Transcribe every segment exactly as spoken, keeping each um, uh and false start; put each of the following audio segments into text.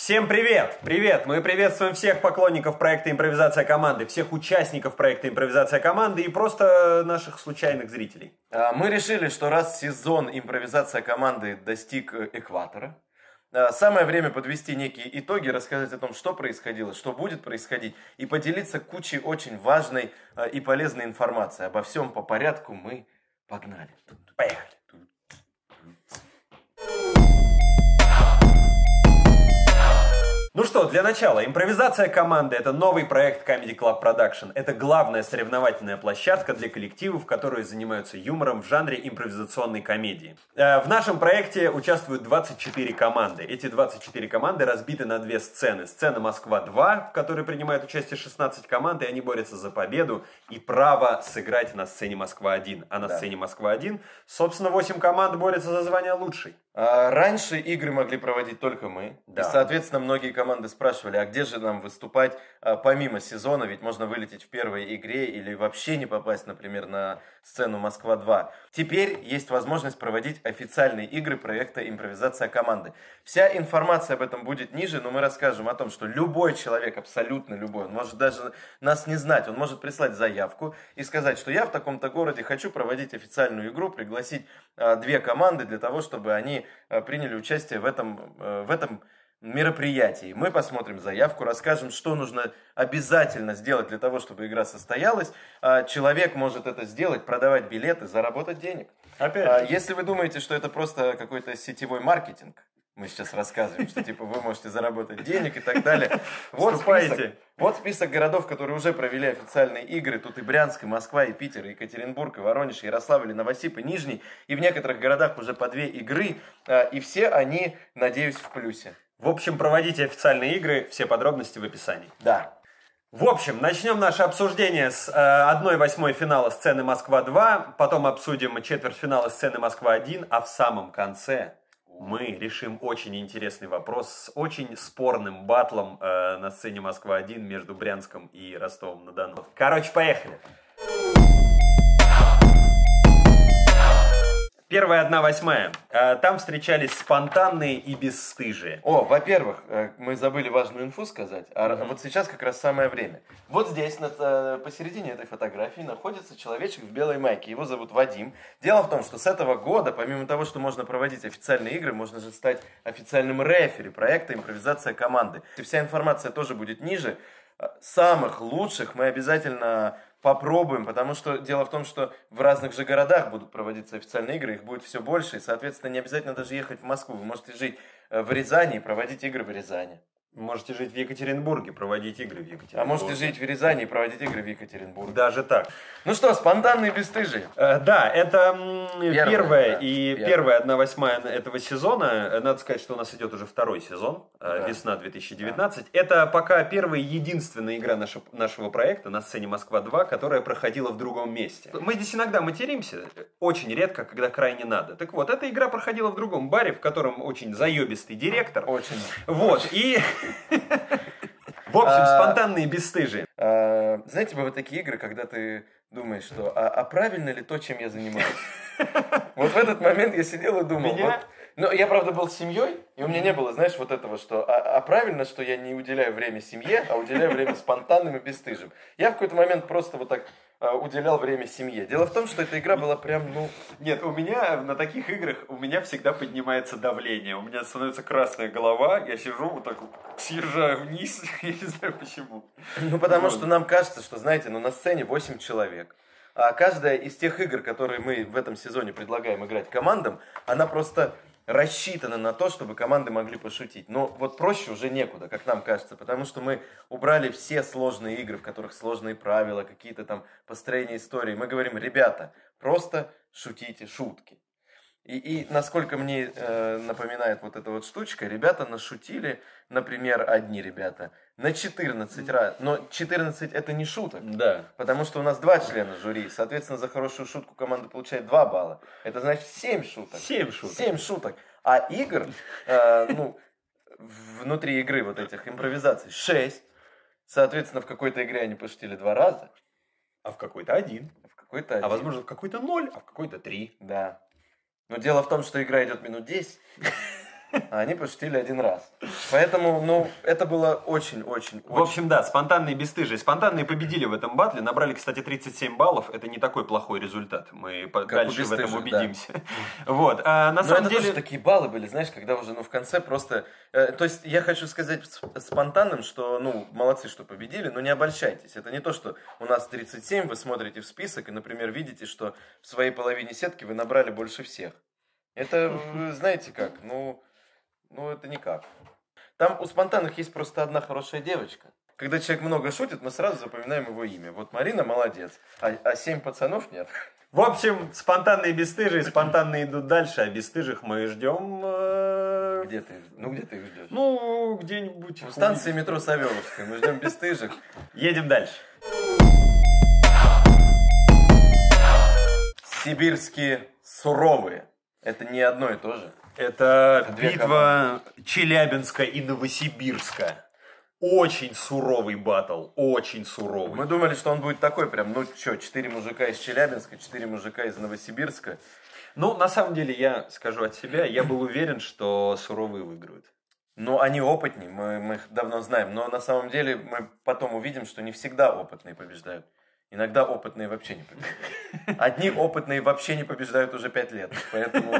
Всем привет! Привет! Мы приветствуем всех поклонников проекта «Импровизация команды», всех участников проекта «Импровизация команды» и просто наших случайных зрителей. Мы решили, что раз сезон «Импровизация команды» достиг экватора, самое время подвести некие итоги, рассказать о том, что происходило, что будет происходить, и поделиться кучей очень важной и полезной информации. Обо всем по порядку мы погнали. Поехали! Ну что, для начала, «Импровизация команды» — это новый проект Comedy Club Production. Это главная соревновательная площадка для коллективов, которые занимаются юмором в жанре импровизационной комедии. В нашем проекте участвуют двадцать четыре команды. Эти двадцать четыре команды разбиты на две сцены. Сцена Москва-два, в которой принимает участие шестнадцать команд, и они борются за победу и право сыграть на сцене Москва-один. А на да. сцене Москва-один, собственно, восемь команд борются за звание лучшей. Раньше игры могли проводить только мы, да. И, соответственно, многие команды спрашивали, а где же нам выступать помимо сезона, ведь можно вылететь в первой игре или вообще не попасть, например, на сцену Москва-два. Теперь есть возможность проводить официальные игры проекта «Импровизация команды». Вся информация об этом будет ниже, но мы расскажем о том, что любой человек, абсолютно любой, он может даже нас не знать, он может прислать заявку и сказать, что я в таком-то городе хочу проводить официальную игру, пригласить две команды для того, чтобы они приняли участие в этом, в этом мероприятии. Мы посмотрим заявку, расскажем, что нужно обязательно сделать для того, чтобы игра состоялась. Человек может это сделать, продавать билеты, заработать денег. Опять же. Если вы думаете, что это просто какой-то сетевой маркетинг, мы сейчас рассказываем, что типа вы можете заработать денег и так далее. Вот список, вот список городов, которые уже провели официальные игры. Тут и Брянск, и Москва, и Питер, и Екатеринбург, и Воронеж, и Ярославль, и Новосиб, и Нижний. И в некоторых городах уже по две игры. И все они, надеюсь, в плюсе. В общем, проводите официальные игры, все подробности в описании. Да. В общем, начнем наше обсуждение с одной восьмой финала сцены Москва-два, потом обсудим четвертьфинала сцены Москва-один, а в самом конце мы решим очень интересный вопрос с очень спорным батлом э, на сцене Москва-один между Брянском и Ростовом-на-Дону. Короче, поехали! Первая одна восьмая. Там встречались спонтанные и бесстыжие. О, во-первых, мы забыли важную инфу сказать, а mm-hmm. вот сейчас как раз самое время. Вот здесь, посередине этой фотографии, находится человечек в белой майке. Его зовут Вадим. Дело в том, что с этого года, помимо того, что можно проводить официальные игры, можно же стать официальным рефери проекта «Импровизация команды». И вся информация тоже будет ниже. Самых лучших мы обязательно попробуем, потому что дело в том, что в разных же городах будут проводиться официальные игры, их будет все больше, и, соответственно, не обязательно даже ехать в Москву. Вы можете жить в Рязани и проводить игры в Рязани. Можете жить в Екатеринбурге, проводить игры в Екатеринбурге. А можете жить в Рязани и проводить игры в Екатеринбурге. Даже так. Ну что, спонтанные бесстыжие. Э, да, это первая, первая да, и первая. первая одна восьмая этого сезона. Надо сказать, что у нас идет уже второй сезон, да. Весна две тысячи девятнадцать. Да. Это пока первая и единственная игра нашего, нашего проекта на сцене Москва-два, которая проходила в другом месте. Мы здесь иногда материмся, очень редко, когда крайне надо. Так вот, эта игра проходила в другом баре, в котором очень заебистый директор. Очень. Вот, и... В общем, спонтанные бесстыжие. Знаете, бывают такие игры, когда ты думаешь, что а, а правильно ли то, чем я занимаюсь? Вот в этот момент я сидел и думал. Вот, ну, я, правда, был с семьей, и у меня не было, знаешь, вот этого, что а, а правильно, что я не уделяю время семье, а уделяю время спонтанным и бесстыжим. Я в какой-то момент просто вот так а, уделял время семье. Дело в том, что эта игра была прям, ну... Нет, у меня на таких играх, у меня всегда поднимается давление. У меня становится красная голова, я сижу вот так вот, съезжаю вниз, я не знаю почему. Ну, потому вот. Что нам кажется, что, знаете, ну, на сцене восемь человек. А каждая из тех игр, которые мы в этом сезоне предлагаем играть командам, она просто рассчитана на то, чтобы команды могли пошутить. Но вот проще уже некуда, как нам кажется, потому что мы убрали все сложные игры, в которых сложные правила, какие-то там построения истории. Мы говорим, ребята, просто шутите шутки. И, и насколько мне э, напоминает вот эта вот штучка, ребята нашутили, например, одни ребята, на четырнадцать раз. Но четырнадцать это не шуток. Да. Потому что у нас два члена жюри. Соответственно, за хорошую шутку команда получает два балла. Это значит семь шуток. семь шуток. семь шуток. А игр, э, ну, внутри игры вот этих импровизаций шесть. Соответственно, в какой-то игре они пошутили два раза. А в какой-то один. В какой-то один. А возможно в какой-то ноль, а в какой-то три. Да. Но дело в том, что игра идет минут десять. а они пошутили один раз. Поэтому, ну, это было очень-очень... В общем, да, спонтанные бесстыжие. Спонтанные победили в этом батле, набрали, кстати, тридцать семь баллов. Это не такой плохой результат. Мы как дальше в этом убедимся. Да. Вот. А на Но самом это деле... тоже такие баллы были, знаешь, когда уже, ну, в конце просто... Э, то есть, я хочу сказать спонтанным, что, ну, молодцы, что победили, но не обольщайтесь. Это не то, что у нас тридцать семь, вы смотрите в список и, например, видите, что в своей половине сетки вы набрали больше всех. Это, вы знаете как, ну... Ну, это никак. Там у спонтанных есть просто одна хорошая девочка. Когда человек много шутит, мы сразу запоминаем его имя. Вот Марина молодец, а, а семь пацанов нет. В общем, спонтанные бесстыжие, спонтанные идут дальше, а бесстыжих мы ждем... Э... Где ты? Ну, где ты их ждешь? Ну, где-нибудь... У станции метро Савеловская. Мы ждем бесстыжих. Едем дальше. Сибирские суровые. Это не одно и то же. Это, Это битва Челябинска и Новосибирска. Очень суровый баттл, очень суровый. Мы думали, что он будет такой прям, ну что, четыре мужика из Челябинска, четыре мужика из Новосибирска. Ну, на самом деле, я скажу от себя, я был уверен, что суровые выиграют. Ну, они опытнее, мы, мы их давно знаем, но на самом деле мы потом увидим, что не всегда опытные побеждают. Иногда опытные вообще не побеждают. Одни опытные вообще не побеждают уже пять лет. Поэтому...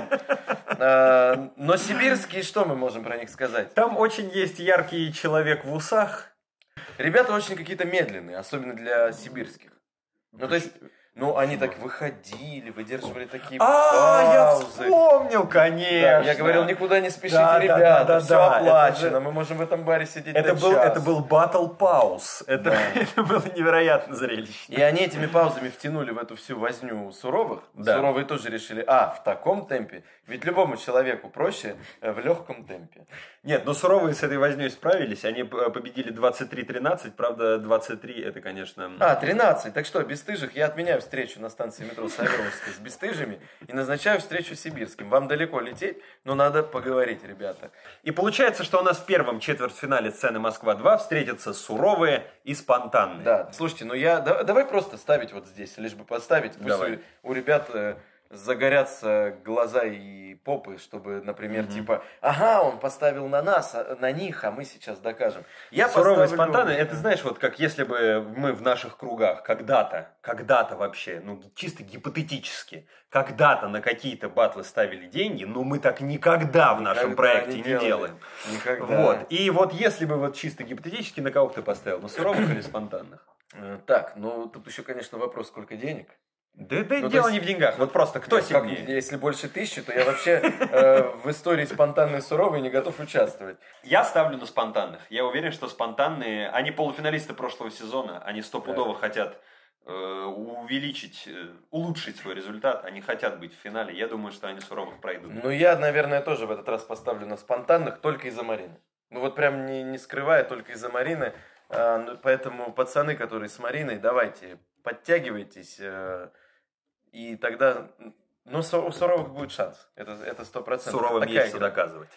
Э, но сибирские, что мы можем про них сказать? Там очень есть яркий человек в усах. Ребята очень какие-то медленные, особенно для сибирских. Ну, то есть... Ну, они так выходили, выдерживали такие а, паузы. Я вспомнил, конечно. Да, я говорил, никуда не спешите, да, ребята, да, да, все да, оплачено, же... мы можем в этом баре сидеть это до был, часу. Это был батл пауз, это, да. Это было невероятно зрелищно. И они этими паузами втянули в эту всю возню суровых. Да. Суровые тоже решили, а, в таком темпе, ведь любому человеку проще в легком темпе. Нет, но суровые с этой возней справились, они победили двадцать три тринадцать, правда двадцать три это, конечно... А, тринадцать, так что, бесстыжих, я отменяю встречу на станции метро Саверовская с бесстыжими и назначаю встречу с сибирским. Вам далеко лететь, но надо поговорить, ребята. И получается, что у нас в первом четвертьфинале сцены Москва-два встретятся суровые и спонтанные. Да, слушайте, ну я... Да, давай просто ставить вот здесь, лишь бы поставить, пусть давай. у, у ребят... загорятся глаза и попы, чтобы, например, mm-hmm. типа, ага, он поставил на нас, на них, а мы сейчас докажем. Я Суровые поставлю... спонтанные, это знаешь, вот как если бы мы в наших кругах когда-то, когда-то вообще, ну чисто гипотетически, когда-то на какие-то батлы ставили деньги, но мы так никогда в нашем никогда проекте не, не делаем. Никогда. Вот. И вот если бы вот чисто гипотетически, на кого бы ты поставил, на суровых или спонтанных? Так, ну тут еще, конечно, вопрос, сколько денег. Да, да ну, дело есть, не в деньгах, вот просто кто сильнее? Как, если больше тысячи, то я вообще э, в истории спонтанной суровой не готов участвовать. Я ставлю на спонтанных. Я уверен, что спонтанные, они полуфиналисты прошлого сезона, они стопудово да. хотят э, увеличить, э, улучшить свой результат, они хотят быть в финале. Я думаю, что они суровых пройдут. Ну я, наверное, тоже в этот раз поставлю на спонтанных, только из-за Марины. Ну вот прям не, не скрывая, только из-за Марины. А, ну, поэтому пацаны, которые с Мариной, давайте, подтягивайтесь. Э, И тогда, ну, у суровых будет шанс. Это сто процентов. Суровым есть что доказывать.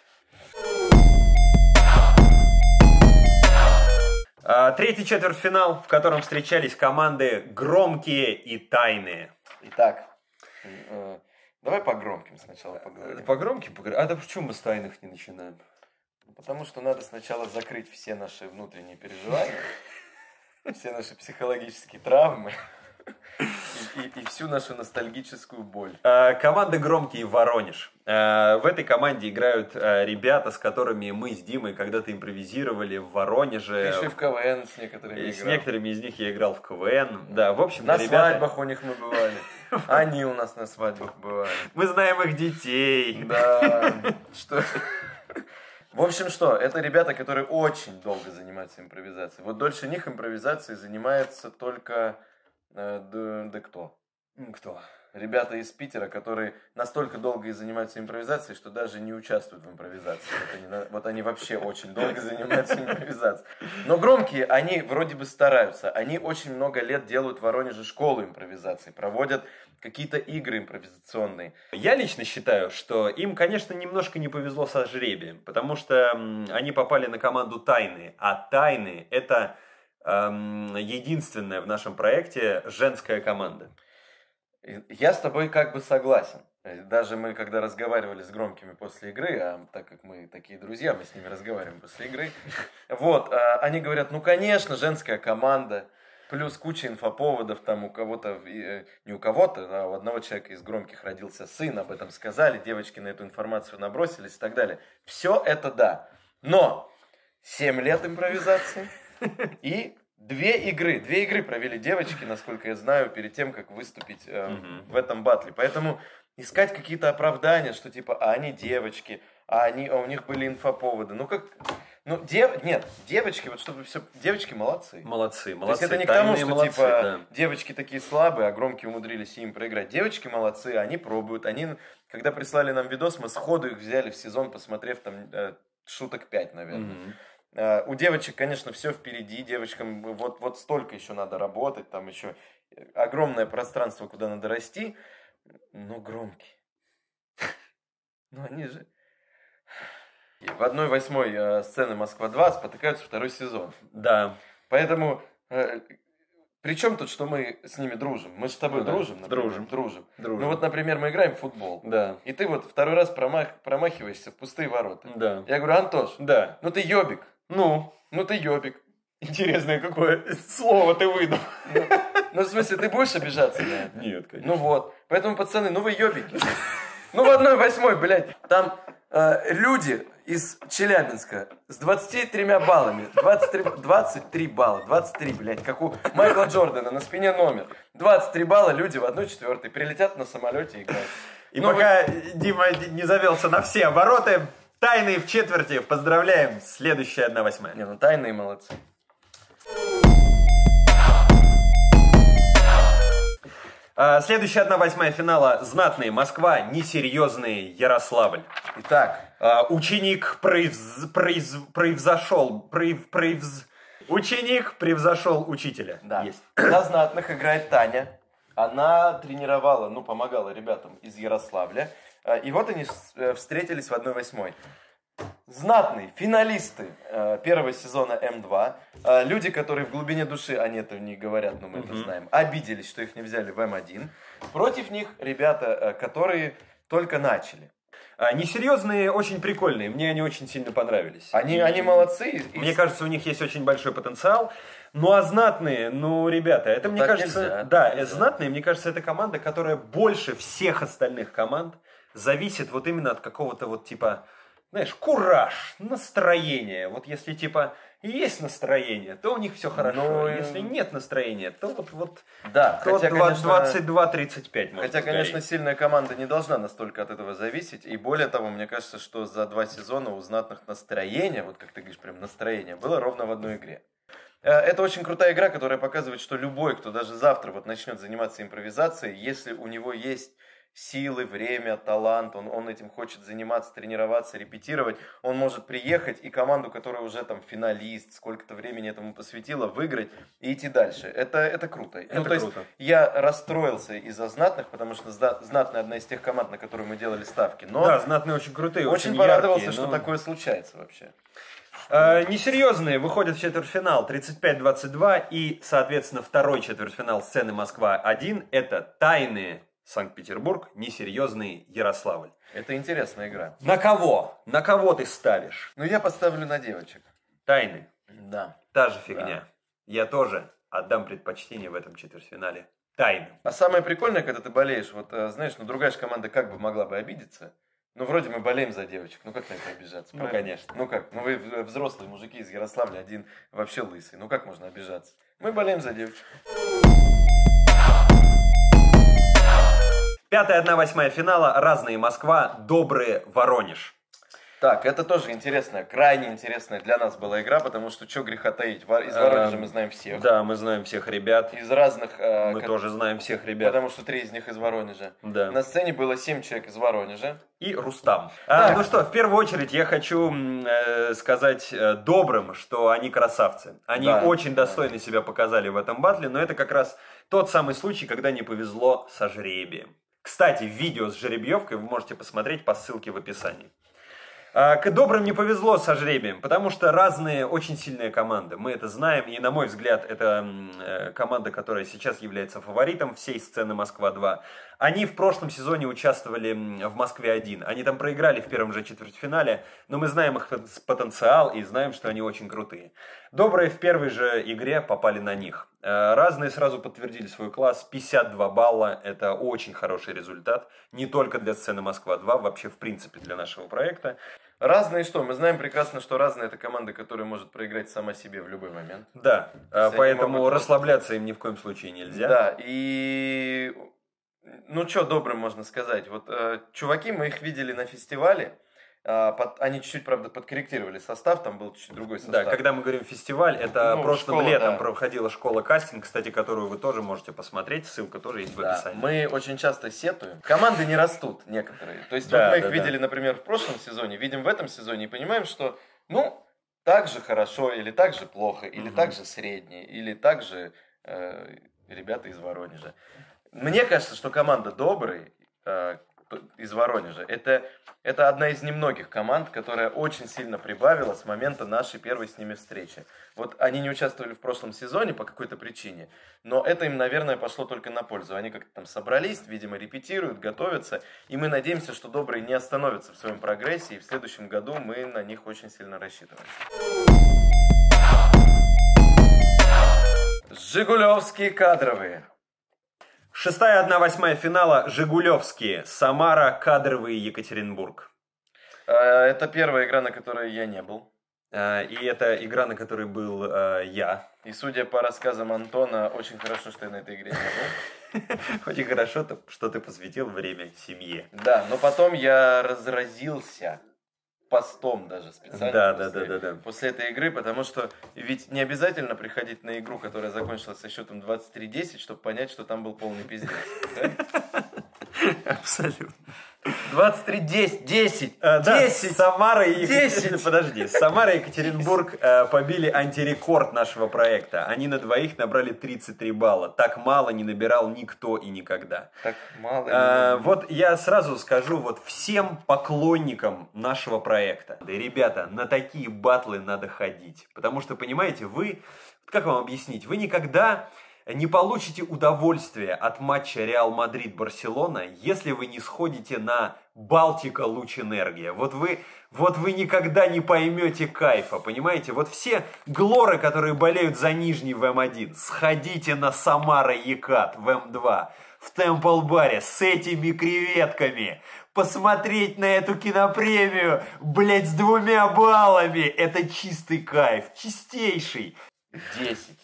А, третий четвертьфинал, в котором встречались команды громкие и тайные. Итак, э, давай по громким сначала поговорим. По громким поговорим? А да почему мы с тайных не начинаем? Потому что надо сначала закрыть все наши внутренние переживания, все наши психологические травмы. И, и, и всю нашу ностальгическую боль. А, команда «Громкие» Воронеж. А, в этой команде играют а, ребята, с которыми мы с Димой когда-то импровизировали в Воронеже. Ты еще и в КВН с некоторыми и играл. С некоторыми из них я играл в КВН. Да, в общем, на ребята... свадьбах у них мы бывали. Они у нас на свадьбах бывали. Мы знаем их детей. Да. Что... В общем, что, это ребята, которые очень долго занимаются импровизацией. Вот дольше них импровизацией занимается только... Да, да кто? Кто? Ребята из Питера, которые настолько долго и занимаются импровизацией, что даже не участвуют в импровизации. Вот они, вот они вообще очень долго занимаются импровизацией. Но громкие, они вроде бы стараются. Они очень много лет делают в Воронеже школу импровизации, проводят какие-то игры импровизационные. Я лично считаю, что им, конечно, немножко не повезло со жребием, потому что они попали на команду «Тайные», а «Тайные» — это... единственная в нашем проекте женская команда. Я с тобой как бы согласен. Даже мы, когда разговаривали с громкими после игры, а так как мы такие друзья, мы с ними разговариваем после игры, вот, они говорят, ну, конечно, женская команда, плюс куча инфоповодов, там у кого-то, не у кого-то, а у одного человека из громких родился сын, об этом сказали, девочки на эту информацию набросились и так далее. Все это да, но семь лет импровизации и... Две игры, две игры провели девочки, насколько я знаю, перед тем, как выступить э, mm-hmm. в этом батле. Поэтому искать какие-то оправдания, что типа, а они девочки, а, они, а у них были инфоповоды. Ну как, ну дев, нет, девочки, вот чтобы все, девочки молодцы. Молодцы, молодцы. То есть это не к тому, что молодцы, типа да. девочки такие слабые, а громкие умудрились им проиграть. Девочки молодцы, они пробуют. Они, когда прислали нам видос, мы сходу их взяли в сезон, посмотрев там э, шуток пять, наверное. Mm-hmm. Uh, у девочек, конечно, все впереди, девочкам вот, вот столько еще надо работать, там еще огромное пространство, куда надо расти, но громкие. Ну они же... В одной восьмой uh, сцены Москва-два спотыкаются второй сезон. Да. Поэтому... Uh, при чем тут, что мы с ними дружим? Мы же с тобой ну, дружим, например. Дружим. Дружим. Дружим. Ну вот, например, мы играем в футбол. Да. И ты вот второй раз промах... промахиваешься в пустые ворота. Да. Я говорю, Антош, да. ну ты ёбик. Ну, ну ты ёбик. Интересное какое слово ты выдал. Ну, ну, в смысле, ты будешь обижаться на это? Нет, конечно. Ну вот. Поэтому, пацаны, ну вы ёбики. Ну в одной восьмой, блядь, там э, люди из Челябинска с двадцатью тремя баллами. двадцать три, двадцать три балла. двадцать три, блядь, как у Майкла Джордана, на спине номер. двадцать три балла люди в одной четвертой прилетят на самолете и играют. И ну, пока вы... Дима не завелся на все обороты... Тайные в четверти. Поздравляем. Следующая одна восьмая. Не, ну тайные молодцы. А, следующая одна восьмая финала. Знатные Москва, несерьезные Ярославль. Итак. А, ученик превз, превз, превзошел. Прев, превз, ученик превзошел учителя. Да. Есть. За знатных играет Таня. Она тренировала, ну, помогала ребятам из Ярославля. И вот они встретились в одной восьмой. Знатные финалисты первого сезона эм два. Люди, которые в глубине души, они это не говорят, но мы mm-hmm. это знаем, обиделись, что их не взяли в эм один. Против них ребята, которые только начали. Несерьезные, очень прикольные. Мне они очень сильно понравились. Они, они молодцы. Мне и... кажется, у них есть очень большой потенциал. Ну а знатные, ну ребята, это ну, мне кажется, нельзя, да, нельзя. Знатные, мне кажется, это команда, которая больше всех остальных команд зависит вот именно от какого-то вот типа, знаешь, кураж, настроение. Вот если типа есть настроение, то у них все хорошо. Ну, если нет настроения, то вот вот да, то хотя, двадцать два тридцать пять. Хотя, конечно, сильная команда не должна настолько от этого зависеть. И более того, мне кажется, что за два сезона у знатных настроение, вот как ты говоришь, прям настроение, было ровно в одной игре. Это очень крутая игра, которая показывает, что любой, кто даже завтра вот начнет заниматься импровизацией, если у него есть силы, время, талант, он, он этим хочет заниматься, тренироваться, репетировать, он может приехать и команду, которая уже там финалист, сколько-то времени этому посвятила, выиграть и идти дальше. Это, это круто. Это ну, то круто. Есть я расстроился из-за знатных, потому что знатные одна из тех команд, на которую мы делали ставки. Но да, знатные очень крутые, очень, очень порадовался, яркие, что но... такое случается вообще. Uh, несерьезные выходят в четвертьфинал тридцать пять двадцать два и, соответственно, второй четвертьфинал сцены Москва один это тайные Санкт-Петербург, несерьезный Ярославль. Это интересная игра. На кого? На кого ты ставишь? Ну, я поставлю на девочек. Тайны. Да. Та же фигня. Да. Я тоже отдам предпочтение в этом четвертьфинале тайным. А самое прикольное, когда ты болеешь, вот, знаешь, ну, другая же команда как бы могла бы обидеться. Ну, вроде мы болеем за девочек. Ну, как на это обижаться? Ну, конечно. Ну, как? Ну, вы взрослые мужики из Ярославля, один вообще лысый. Ну, как можно обижаться? Мы болеем за девочек. Пятая одна восьмая финала. Разные Москва. Добрые Воронеж. Так, это тоже интересная, крайне интересная для нас была игра, потому что, что греха таить, из Воронежа мы знаем всех. Да, мы знаем всех ребят. Из разных... Мы как... тоже знаем всех ребят. Потому что три из них из Воронежа. Да. На сцене было семь человек из Воронежа. И Рустам. А, ну что, в первую очередь я хочу э, сказать э, добрым, что они красавцы. Они да, очень достойно да. себя показали в этом батле, но это как раз тот самый случай, когда не повезло со жребием. Кстати, видео с жеребьевкой вы можете посмотреть по ссылке в описании. К добрым не повезло со жребием, потому что разные очень сильные команды. Мы это знаем, и на мой взгляд, это команда, которая сейчас является фаворитом всей сцены Москва два. Они в прошлом сезоне участвовали в Москве-один. Они там проиграли в первом же четвертьфинале, но мы знаем их потенциал и знаем, что они очень крутые. Добрые в первой же игре попали на них. Разные сразу подтвердили свой класс. пятьдесят два балла – это очень хороший результат. Не только для сцены Москва-два, вообще в принципе для нашего проекта. Разные что? Мы знаем прекрасно, что разные это команда, которая может проиграть сама себе в любой момент. Да, поэтому могут... расслабляться им ни в коем случае нельзя. Да, и ну что добрым можно сказать. Вот э, чуваки, мы их видели на фестивале. Под, они чуть-чуть, правда, подкорректировали состав, там был чуть-чуть другой состав. Да, когда мы говорим фестиваль, это ну, прошлым школа, летом да. проходила школа кастинг, кстати, которую вы тоже можете посмотреть, ссылка тоже есть в да. описании. Мы очень часто сетуем. Команды не растут некоторые. То есть да, вот мы да, их видели, да. например, в прошлом сезоне, видим в этом сезоне и понимаем, что, ну, так же хорошо, или так же плохо, или угу. так же средне, или так же э, ребята из Воронежа. Мне кажется, что команда добрые, э, из Воронежа. Это, это одна из немногих команд, которая очень сильно прибавила с момента нашей первой с ними встречи. Вот они не участвовали в прошлом сезоне по какой-то причине, но это им, наверное, пошло только на пользу. Они как-то там собрались, видимо, репетируют, готовятся, и мы надеемся, что добрые не остановятся в своем прогрессе, и в следующем году мы на них очень сильно рассчитываем. Жигулевские кадровые. Шестая одна восьмая финала Жигулевские, Самара, кадровый Екатеринбург. Это первая игра, на которой я не был. И это игра, на которой был я. И судя по рассказам Антона, очень хорошо, что я на этой игре не был. Очень хорошо, что ты посвятил время семье. Да, но потом я разразился постом даже специально да, после, да, да, да, да. после этой игры, потому что ведь не обязательно приходить на игру, которая закончилась со счетом двадцать три десять, чтобы понять, что там был полный пиздец. Абсолютно. двадцать три десять, десять, а, десять, да, Самара и Екатеринбург, подожди, Самара и Екатеринбург э, побили антирекорд нашего проекта. Они на двоих набрали тридцать три балла. Так мало не набирал никто и никогда. Так мало. Э, вот я сразу скажу вот всем поклонникам нашего проекта. Да, ребята, на такие батлы надо ходить. Потому что, понимаете, вы, как вам объяснить, вы никогда не получите удовольствия от матча Реал Мадрид-Барселона, если вы не сходите на Балтика Луч Энергия. Вот вы, вот вы никогда не поймете кайфа, понимаете? Вот все глоры, которые болеют за Нижний в эм один, сходите на Самара Екат в эм два, в Темпл-баре с этими креветками. Посмотреть на эту кинопремию, блять, с двумя баллами. Это чистый кайф, чистейший. Десять.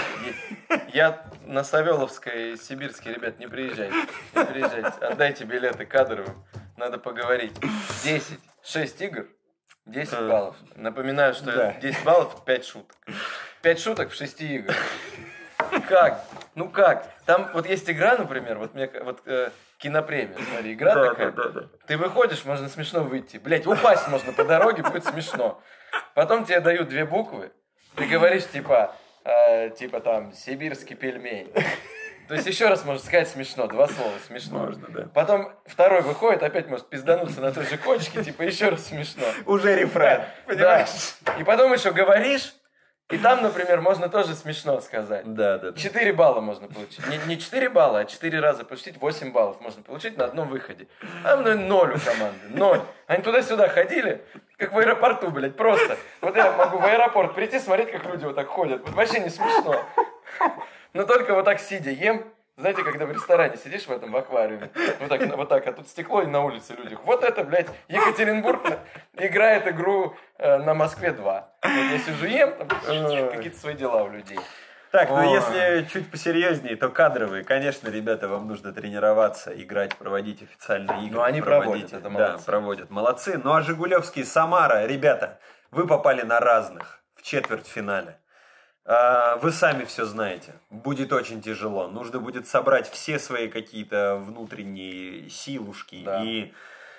Я на Савеловской, Сибирский, ребят, не приезжайте. Не приезжайте. Отдайте билеты кадровым. Надо поговорить. десять. шесть игр. десять баллов. Напоминаю, что да. десять баллов, пять шуток. пять шуток в шести играх. Как? Ну как? Там вот есть игра, например, вот мне вот э, кинопремия, смотри, игра да, такая. Да, да, да. Ты выходишь, можно смешно выйти. Блять, упасть можно по дороге, будет смешно. Потом тебе дают две буквы. Ты говоришь, типа, э, типа там, сибирский пельмень. То есть еще раз можно сказать смешно, два слова смешно. Можно, да. Потом второй выходит, опять может пиздануться на той же кочке, типа еще раз смешно. Уже рефрен, да, понимаешь? Да. И потом еще говоришь, и там, например, можно тоже смешно сказать. Да, да, да. четыре балла можно получить. Не, не четыре балла, а четыре раза получить, восемь баллов можно получить на одном выходе. А ну, ноль у команды, ноль. Они туда-сюда ходили, как в аэропорту, блядь, просто. Вот я могу в аэропорт прийти, смотреть, как люди вот так ходят. Вот вообще не смешно. Но только вот так сидя ем. Знаете, когда в ресторане сидишь в этом, в аквариуме, вот так, вот так, а тут стекло и на улице люди. Вот это, блядь, Екатеринбург играет игру э, на Москве-два. Вот я сижу, ем, там какие-то свои дела у людей. Так, ну если чуть посерьезнее, то кадровые, конечно, ребята, вам нужно тренироваться, играть, проводить официальные игры. Ну, они проводят, это молодцы. Да, проводят, молодцы. Ну, а Жигулевские Самара, ребята, вы попали на разных в четвертьфинале. Вы сами все знаете. Будет очень тяжело. Нужно будет собрать все свои какие-то внутренние силушки. Да. И,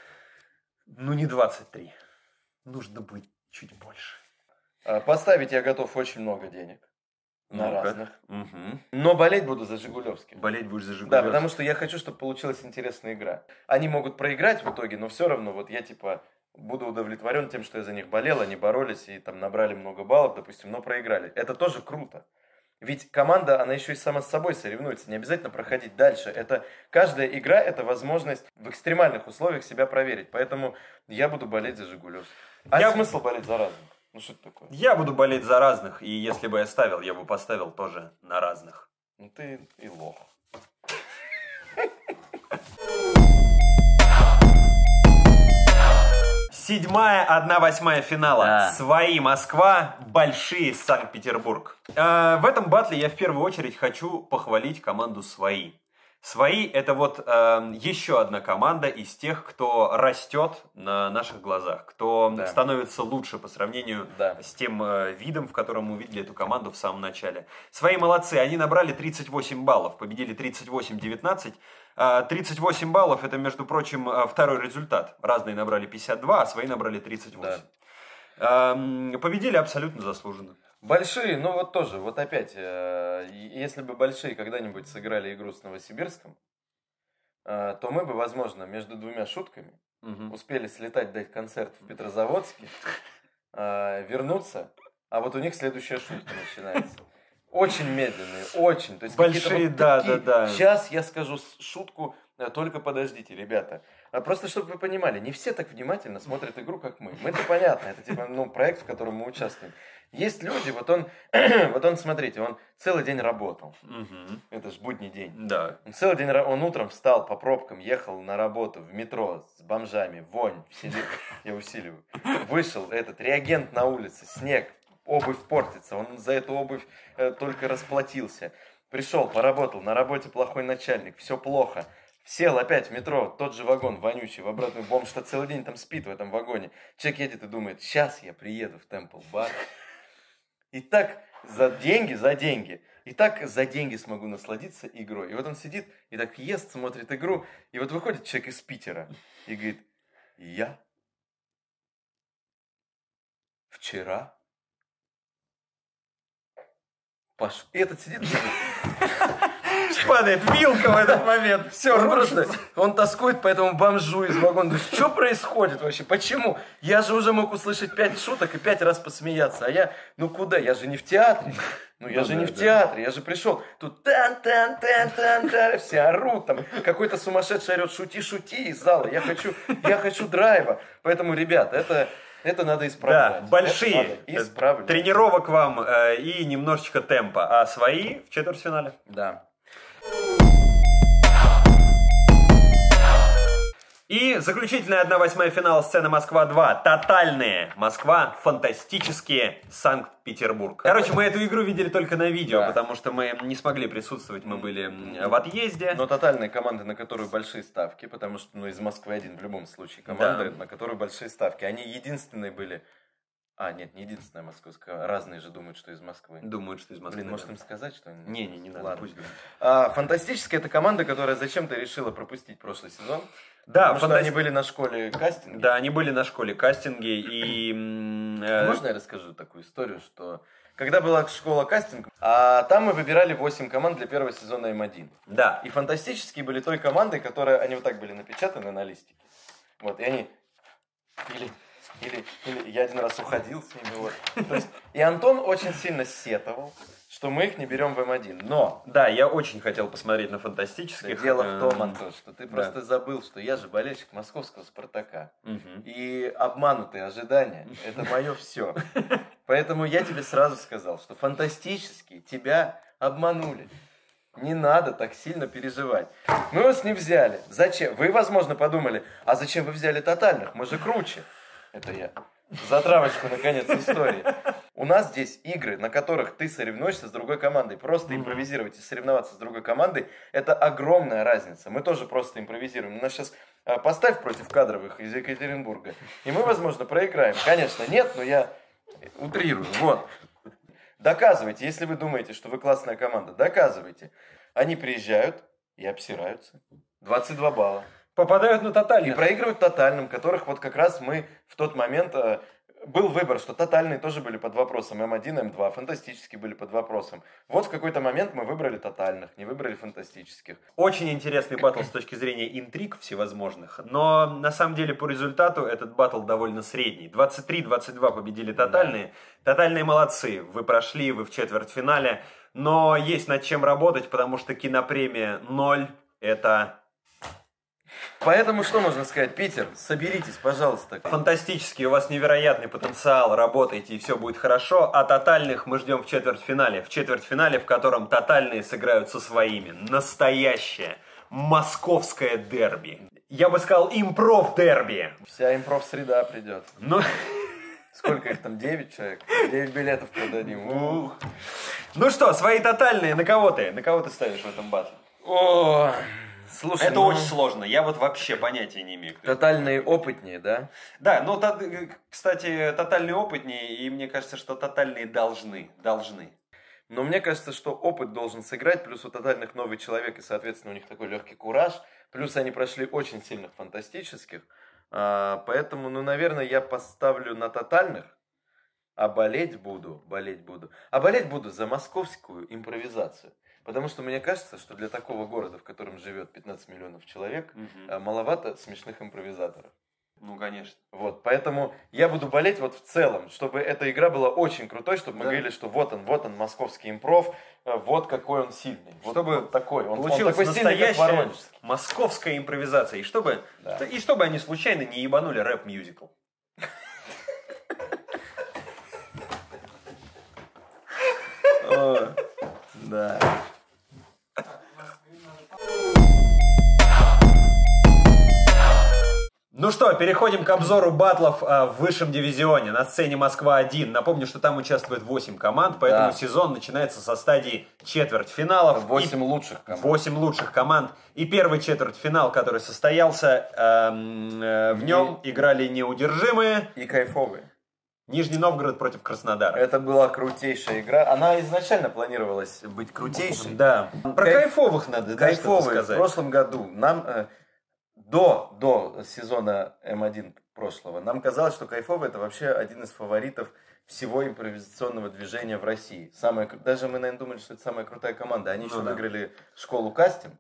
ну, не двадцать три. Нужно будет чуть больше. Поставить я готов очень много денег. На ну разных. Угу. Но болеть буду за Жигулевским. Болеть будешь за Жигулевским. Да, потому что я хочу, чтобы получилась интересная игра. Они могут проиграть в итоге, но все равно вот я типа буду удовлетворен тем, что я за них болел, они боролись и там набрали много баллов, допустим, но проиграли. Это тоже круто. Ведь команда, она еще и сама с собой соревнуется, не обязательно проходить дальше. Это, каждая игра – это возможность в экстремальных условиях себя проверить. Поэтому я буду болеть за Жигулевск. А я... смысл болеть за разных? Ну что это такое? Я буду болеть за разных, и если бы я ставил, я бы поставил тоже на разных. Ну ты и лох. Седьмая, одна восьмая финала. Да. Свои Москва, большие Санкт-Петербург. Э, в этом батле я в первую очередь хочу похвалить команду «Свои». «Свои» — это вот э, еще одна команда из тех, кто растет на наших глазах, кто да. становится лучше по сравнению да. с тем э, видом, в котором мы увидели эту команду в самом начале. «Свои» молодцы, они набрали тридцать восемь баллов, победили тридцать восемь девятнадцать. тридцать восемь баллов — это, между прочим, второй результат. Разные набрали пятьдесят два, а «Свои» набрали тридцать восемь. Да. Победили абсолютно заслуженно. Большие, ну вот тоже, вот опять, если бы большие когда-нибудь сыграли игру с Новосибирском, то мы бы, возможно, между двумя шутками угу. успели слетать, дать концерт в Петрозаводске, вернуться, а вот у них следующая шутка начинается. Очень медленные, очень. То есть большие, вот да, такие... да, да. Сейчас я скажу шутку, только подождите, ребята. Просто чтобы вы понимали, не все так внимательно смотрят игру, как мы. Мы-то понятно, это типа, ну, проект, в котором мы участвуем. Есть люди, вот он, вот он, смотрите, он целый день работал. Угу. Это ж будний день. Да. Он целый день, он утром встал по пробкам, ехал на работу в метро с бомжами, вонь, я усиливаю. Вышел этот реагент на улице, снег. Обувь портится, он за эту обувь э, только расплатился. Пришел, поработал, на работе плохой начальник, все плохо. Сел опять в метро, тот же вагон, вонючий, в обратную, бомж-то целый день там спит в этом вагоне. Человек едет и думает, сейчас я приеду в Темпл Бар. И так за деньги, за деньги. И так за деньги смогу насладиться игрой. И вот он сидит и так ест, смотрит игру. И вот выходит человек из Питера и говорит, я вчера... Паш. И этот сидит, падает вилка в этот момент. Все, он просто, он тоскует по этому бомжу из вагона. Что происходит вообще? Почему? Я же уже мог услышать пять шуток и пять раз посмеяться. А я, ну куда? Я же не в театре. Ну я ну, же да, не в да. театре, я же пришел. Тут тан-тан-тан-тан-тан, все орут там. Какой-то сумасшедший орет, шути-шути из зала. Я хочу, я хочу драйва. Поэтому, ребят, это... Это надо исправлять. Да, большие. Тренировок вам э, и немножечко темпа. А «Свои» в четвертьфинале? Да. И заключительная одна восьмая финала сцена Москва-два. Тотальные. Москва. Фантастические. Санкт-Петербург. Короче, мы эту игру видели только на видео, да. потому что мы не смогли присутствовать, мы были в отъезде. Но тотальные команды, на которую большие ставки, потому что ну, из Москвы один в любом случае команды, да. на которую большие ставки. Они единственные были... А, нет, не единственная московская. Разные же думают, что из Москвы. Думают, что из Москвы. Блин, да. может им сказать, что они... Не, не, не надо. Ладно. Пусть а, фантастическая это команда, которая зачем-то решила пропустить прошлый сезон. Да, потому фантаст... что они были на школе кастинге. Да, они были на школе кастинге и... Э... Можно я расскажу такую историю, что... Когда была школа кастинга, а там мы выбирали восемь команд для первого сезона эм один. Да. И фантастические были той командой, которые... Они вот так были напечатаны на листике. Вот, и они... Или... Или, или я один раз уходил с ними. Вот. То есть, и Антон очень сильно сетовал, что мы их не берем в эм один. Но... Да, я очень хотел посмотреть на фантастических. Дело в том, Антон, что ты просто да. забыл, что я же болельщик московского «Спартака». Угу. И обманутые ожидания – это мое все. Поэтому я тебе сразу сказал, что фантастические тебя обманули. Не надо так сильно переживать. Мы вас не взяли. Зачем? Вы, возможно, подумали, а зачем вы взяли тотальных? Мы же круче. Это я. Затравочку, наконец, истории. У нас здесь игры, на которых ты соревнуешься с другой командой. Просто импровизировать и соревноваться с другой командой – это огромная разница. Мы тоже просто импровизируем. Нас сейчас а, поставь против кадровых из Екатеринбурга, и мы, возможно, проиграем. Конечно, нет, но я утрирую. Вот. Доказывайте, если вы думаете, что вы классная команда, доказывайте. Они приезжают и обсираются. двадцать два балла. Попадают на тотальных. И проигрывают тотальным, которых вот как раз мы в тот момент... Э, был выбор, что тотальные тоже были под вопросом. эм один, эм два, фантастические были под вопросом. Вот в какой-то момент мы выбрали тотальных, не выбрали фантастических. Очень интересный баттл с точки зрения интриг всевозможных. Но на самом деле по результату этот баттл довольно средний. двадцать три двадцать два победили тотальные. Да. Тотальные молодцы. Вы прошли, вы в четвертьфинале. но есть над чем работать, потому что кинопремия ноль – это... Поэтому что можно сказать? Питер, соберитесь, пожалуйста. Фантастический, у вас невероятный потенциал, работайте, и все будет хорошо. А тотальных мы ждем в четвертьфинале. В четвертьфинале, в котором тотальные сыграют со своими. Настоящее московское дерби. Я бы сказал, импров-дерби. Вся импров-среда придет. Ну... Сколько их там? девять человек? девять билетов продадим. Ух. Ну что, свои тотальные, на кого ты? На кого ты ставишь в этом батле? О, слушай, это ну... очень сложно, я вот вообще понятия не имею. Тотальные опытнее, да? Да, ну, кстати, тотальные опытнее, и мне кажется, что тотальные должны, должны. Но мне кажется, что опыт должен сыграть, плюс у тотальных новый человек, и, соответственно, у них такой легкий кураж, плюс они прошли очень сильных фантастических, а, поэтому, ну, наверное, я поставлю на тотальных, а болеть буду, болеть буду, а болеть буду за московскую импровизацию. Потому что мне кажется, что для такого города, в котором живет пятнадцать миллионов человек, угу. маловато смешных импровизаторов. Ну, конечно. Вот, поэтому я буду болеть вот в целом, чтобы эта игра была очень крутой, чтобы мы да. говорили, что вот он, вот он, московский импров, вот какой он сильный. Чтобы вот, вот такой, он, получилась он такой сильный, как воронежский. Московская импровизация, и чтобы, да. и чтобы они случайно не ебанули рэп-мюзикл. Да. Ну что, переходим к обзору баттлов э, в высшем дивизионе на сцене Москва один. Напомню, что там участвует восемь команд, поэтому да. сезон начинается со стадии четвертьфиналов. восемь лучших команд. восемь лучших команд. И первый четвертьфинал, который состоялся, э, э, в нем и... играли неудержимые и кайфовые. Нижний Новгород против Краснодара. Это была крутейшая игра. Она изначально планировалась быть крутейшей. Да. Про Кайф... кайфовых надо кайфовые. Да, сказать. В прошлом году нам... Э, До, до сезона эм один прошлого нам казалось, что Кайфовый это вообще один из фаворитов всего импровизационного движения в России. Самая, даже мы, наверное, думали, что это самая крутая команда. Они ну, еще да. выиграли школу кастинг.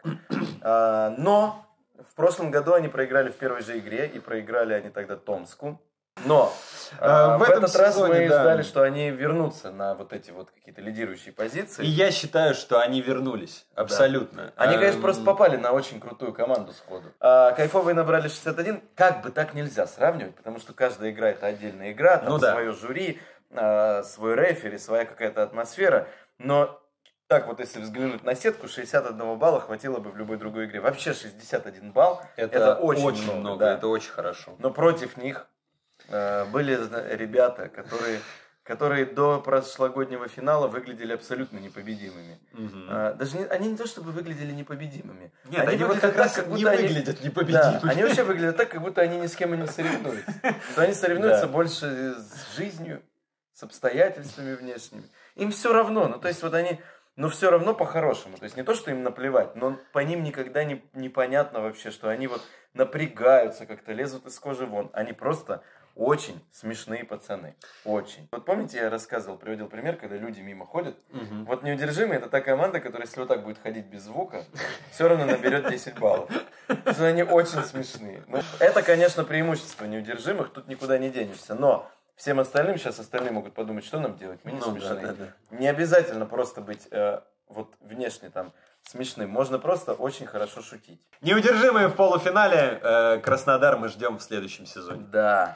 А, но в прошлом году они проиграли в первой же игре, и проиграли они тогда Томску. Но а, в, в этот сезоне, раз мы да. ждали, что они вернутся на вот эти вот какие-то лидирующие позиции. И я считаю, что они вернулись. Абсолютно. Да. Они, конечно, просто попали на очень крутую команду сходу. А, Кайфовые набрали шестьдесят один. Как бы так нельзя сравнивать, потому что каждая игра это отдельная игра, там ну, свое да. жюри, а, свой рефери, своя какая-то атмосфера. Но так вот, если взглянуть на сетку, шестьдесят один балла хватило бы в любой другой игре. Вообще шестьдесят один балл это, это очень, очень много. много да. Это очень хорошо. Но против них были ребята, которые, которые до прошлогоднего финала выглядели абсолютно непобедимыми. Угу. Даже не, они не то чтобы выглядели непобедимыми. Нет, они, они вот как раз так, как не они, выглядят непобедимыми. Да, они вообще выглядят так, как будто они ни с кем и не соревнуются. Что они соревнуются да. больше с жизнью, с обстоятельствами внешними. Им все равно. Ну, то есть вот они... Но все равно по-хорошему. То есть не то, что им наплевать, но по ним никогда не, непонятно вообще, что они вот напрягаются как-то, лезут из кожи вон. Они просто очень смешные пацаны. Очень. Вот помните, я рассказывал, приводил пример, когда люди мимо ходят. Угу. Вот неудержимые это та команда, которая, если вот так будет ходить без звука, все равно наберет десять баллов. Потому что они очень смешные. Ну, это, конечно, преимущество неудержимых, тут никуда не денешься. Но всем остальным, сейчас остальные могут подумать, что нам делать, мы не ну, смешные. Да, да, да. Не обязательно просто быть э, вот внешне там смешным, можно просто очень хорошо шутить. Неудержимые в полуфинале, э, Краснодар мы ждем в следующем сезоне. Да.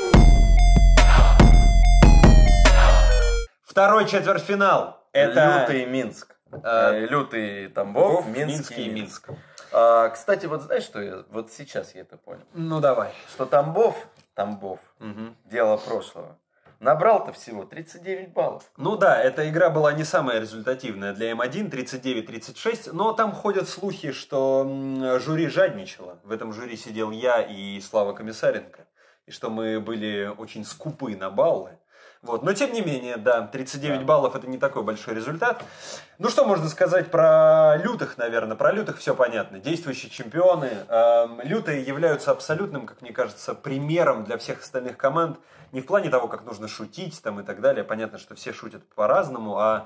Второй четвертьфинал. Это Лютый Минск. Э, Лютый Тамбов, Тамбов Минский и Минск. А, кстати, вот знаешь, что я вот сейчас я это понял? Ну давай. Что Тамбов, Тамбов, угу. дело прошлого. Набрал-то всего тридцать девять баллов. Ну да, эта игра была не самая результативная для эм один, тридцать девять тридцать шесть, но там ходят слухи, что жюри жадничало. В этом жюри сидел я и Слава Комиссаренко, и что мы были очень скупы на баллы. Вот. Но тем не менее, да, тридцать девять да. баллов это не такой большой результат. Ну что можно сказать про лютых, наверное? Про лютых все понятно. Действующие чемпионы. Эм, лютые являются абсолютным, как мне кажется, примером для всех остальных команд. Не в плане того, как нужно шутить там, и так далее. Понятно, что все шутят по-разному, а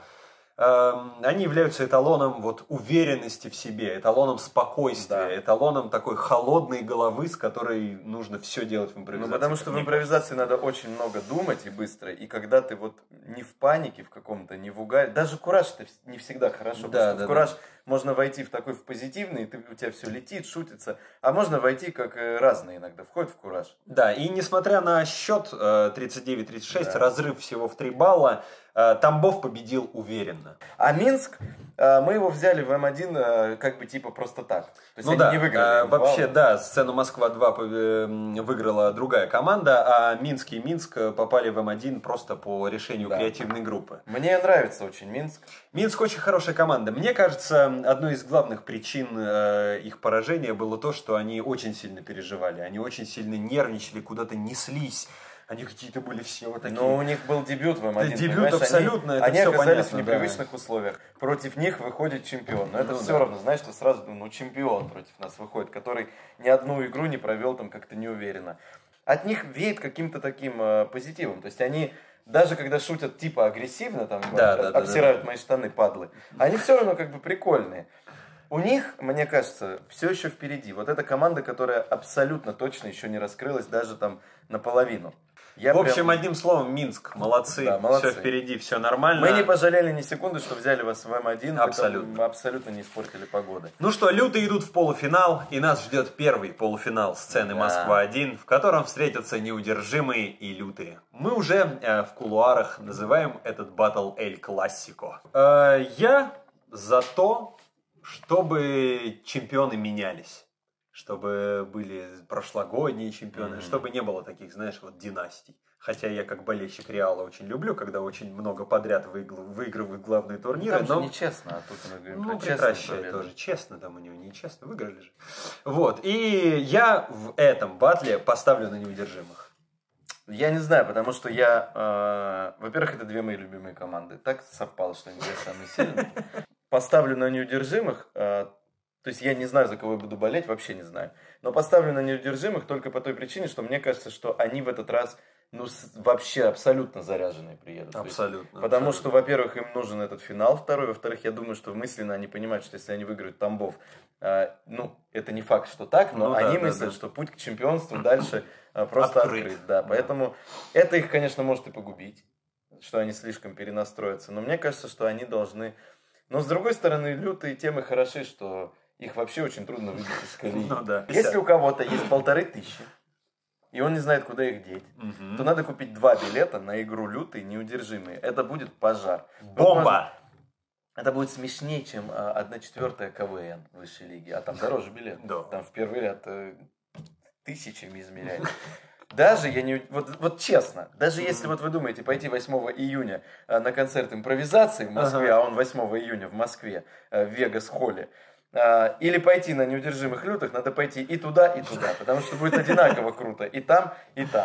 Они являются эталоном вот уверенности в себе, эталоном спокойствия, да. эталоном такой холодной головы, с которой нужно все делать в импровизации. Ну, потому что в импровизации кажется. Надо очень много думать и быстро. И когда ты вот не в панике в каком-то, не в угаре, даже кураж это не всегда хорошо. Да, да, в кураж да. можно войти в такой в позитивный, ты, у тебя все летит, шутится. А можно войти, как разные иногда, входит в кураж. Да, и несмотря на счет тридцать девять тридцать шесть, да. разрыв всего в три балла, Тамбов победил уверенно. А Минск, мы его взяли в эм один как бы типа просто так. То есть ну они да, не выиграли. Вообще, да, сцену Москва-два выиграла другая команда, а Минск и Минск попали в эм один просто по решению да. креативной группы. Мне нравится очень Минск. Минск очень хорошая команда. Мне кажется, одной из главных причин их поражения было то, что они очень сильно переживали. Они очень сильно нервничали, куда-то неслись. Они какие-то были все вот такие. Но у них был дебют в эм один. Да, дебют абсолютно, они, это они все оказались понятно, в непривычных да. условиях. Против них выходит чемпион. Но это ну, все да. равно, знаешь, что сразу, ну, чемпион против нас выходит, который ни одну игру не провел там как-то неуверенно. От них веет каким-то таким э, позитивом. То есть они, даже когда шутят типа агрессивно, там, да, э, да, обсирают да, да. мои штаны, падлы, они все равно как бы прикольные. У них, мне кажется, все еще впереди. Вот эта команда, которая абсолютно точно еще не раскрылась даже там наполовину. Я в общем, прям... одним словом, Минск, молодцы, да, молодцы, все впереди, все нормально. Мы не пожалели ни секунды, что взяли вас в эм один, абсолютно. Мы абсолютно не испортили погоды. Ну что, лютые идут в полуфинал, и нас ждет первый полуфинал сцены да. Москва один, в котором встретятся неудержимые и лютые. Мы уже э, в кулуарах называем этот баттл Эль Классико. Э, я за то, чтобы чемпионы менялись. Чтобы были прошлогодние чемпионы, mm-hmm. чтобы не было таких, знаешь, вот династий. Хотя я как болельщик Реала очень люблю, когда очень много подряд выигр- выигрывают главные турниры. Там же но... нечестно, а тут мы говорим ну, про честную победу. Тоже честно, там у него нечестно, выиграли же. Вот, и я в этом батле поставлю на неудержимых. Я не знаю, потому что я, э, во-первых, это две мои любимые команды. Так совпало, что они две самые сильные. Поставлю на неудержимых. Э, То есть я не знаю, за кого я буду болеть, вообще не знаю. Но поставлю на неудержимых только по той причине, что мне кажется, что они в этот раз ну, вообще абсолютно заряженные приедут. Абсолютно. Есть, потому абсолютно. что, во-первых, им нужен этот финал второй. Во-вторых, я думаю, что мысленно они понимают, что если они выиграют Тамбов, э, ну, это не факт, что так, но ну, они да, мыслят, да, да. что путь к чемпионству дальше э, просто открыт. открыт да. Да. Поэтому это их, конечно, может и погубить, что они слишком перенастроятся. Но мне кажется, что они должны... Но, с другой стороны, лютые темы хороши, что... Их вообще очень трудно выбить из колеи. Ну, да. Если у кого-то есть полторы тысячи, и он не знает, куда их деть, угу. то надо купить два билета на игру лютые, неудержимые. Это будет пожар. Бомба! Это будет смешнее, чем одна четвертая ка вэ эн высшей лиги. А там дороже билет. Да. Там в первый ряд тысячами измеряют. Даже, я не, вот, вот честно, даже если вот вы думаете пойти восьмого июня на концерт импровизации в Москве, ага. а он восьмого июня в Москве, в Вегас-холле, или пойти на неудержимых лютых, надо пойти и туда, и туда, потому что будет одинаково круто и там, и там.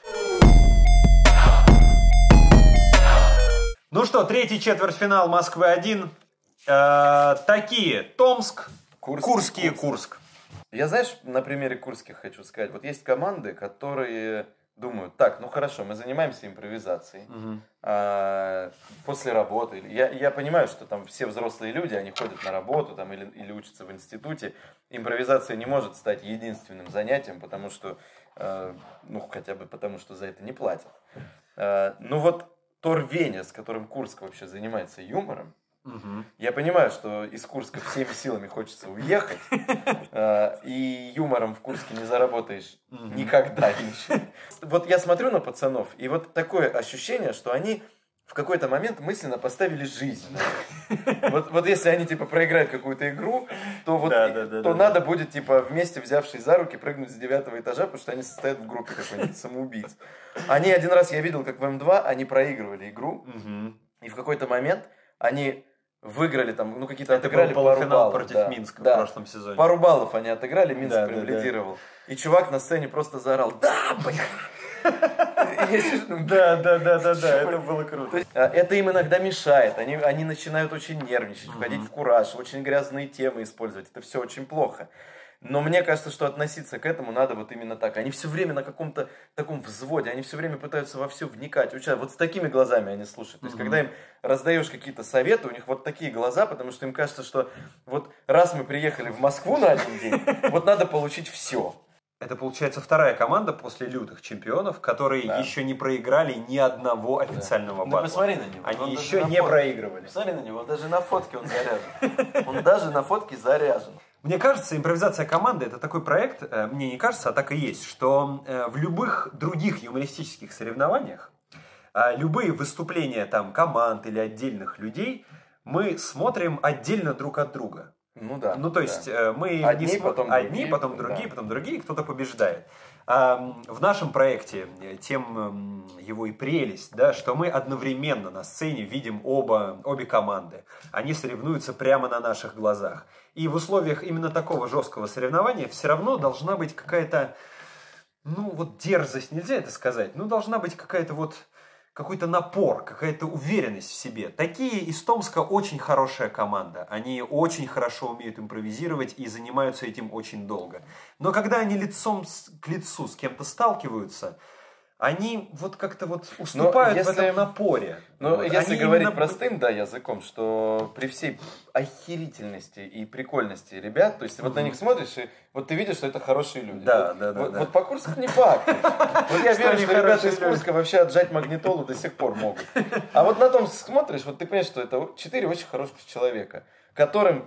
Ну что, третий четвертьфинал Москвы один. Э, такие: Томск, Курск, Курский, Курск. Курск. Я, знаешь, на примере Курских хочу сказать. Вот есть команды, которые думают: так, ну хорошо, мы занимаемся импровизацией. Угу. А, после работы. Я, я понимаю, что там все взрослые люди, они ходят на работу там, или, или учатся в институте. Импровизация не может стать единственным занятием, потому что, э, ну хотя бы потому, что за это не платят. Э, ну вот то рвение, с которым Курск вообще занимается юмором, угу. я понимаю, что из Курска всеми силами хочется уехать, э, и юмором в Курске не заработаешь угу. никогда ничего. Вот я смотрю на пацанов, и вот такое ощущение, что они в какой-то момент мысленно поставили жизнь. Вот, вот если они типа проиграют какую-то игру, то, вот, да, да, да, то да, надо да. будет типа вместе, взявшись за руки, прыгнуть с девятого этажа, потому что они состоят в группе какой-нибудь самоубийц. Они один раз, я видел, как в эм два, они проигрывали игру, угу. и в какой-то момент они выиграли там, ну какие-то Это отыграли был пару баллов. против да, Минска да. в прошлом сезоне. Пару баллов они отыграли, Минск да, прям да, лидировал. Да. И чувак на сцене просто заорал: да, блин! Да, да, да, да, да, это было круто. Это им иногда мешает, они, они начинают очень нервничать, входить в кураж, очень грязные темы использовать, это все очень плохо. Но мне кажется, что относиться к этому надо вот именно так. Они все время на каком-то таком взводе, они все время пытаются во все вникать. Вот с такими глазами они слушают. То есть, mm-hmm. когда им раздаешь какие-то советы, у них вот такие глаза, потому что им кажется, что вот раз мы приехали в Москву на один день, вот надо получить все. Это, получается, вторая команда после лютых чемпионов, которые да. еще не проиграли ни одного официального да. батла. Да посмотри на него. Они он еще не фот... проигрывали. Посмотри на него, он даже на фотке он заряжен. Он даже на фотке заряжен. Мне кажется, импровизация команды — это такой проект, мне не кажется, а так и есть, что в любых других юмористических соревнованиях, любые выступления там команд или отдельных людей мы смотрим отдельно друг от друга. Ну да. Ну то есть да. мы одни, не потом одни, другие, потом другие, да. потом другие, кто-то побеждает. А в нашем проекте тем его и прелесть, да, что мы одновременно на сцене видим оба, обе команды. Они соревнуются прямо на наших глазах. И в условиях именно такого жесткого соревнования все равно должна быть какая-то, ну вот дерзость, нельзя это сказать, но должна быть какая-то вот какой-то напор, какая-то уверенность в себе. Такие из Томска очень хорошая команда. Они очень хорошо умеют импровизировать и занимаются этим очень долго. Но когда они лицом к лицу с кем-то сталкиваются, они вот как-то вот уступают если, в этом напоре. Ну, вот. если они говорить именно... простым, да, языком, что при всей охерительности и прикольности ребят, то есть mm-hmm. вот на них смотришь, и вот ты видишь, что это хорошие люди. Да, вот, да, да, вот, да. вот по Курску не факт. Вот я верю, что ребята из Курска вообще отжать магнитолу до сих пор могут. А вот на том смотришь, вот ты понимаешь, что это четыре очень хороших человека, которым